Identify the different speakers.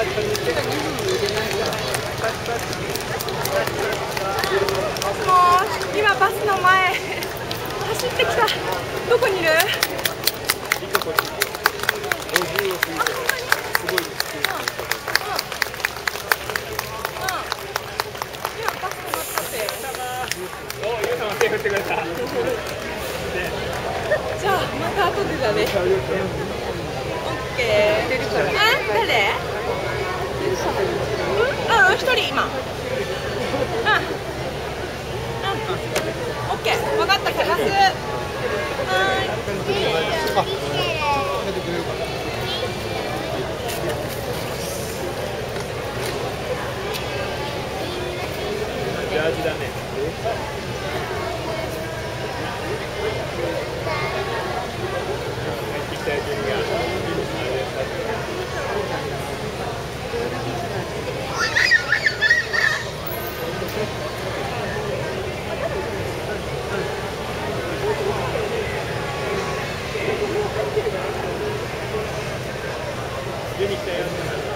Speaker 1: 今バスの前走ってきた。どこにいる？じゃあまた後でだね。オッケー。誰？一人今。オッケー。分かった。探す。
Speaker 2: ジャージだね。ユニ来たよ。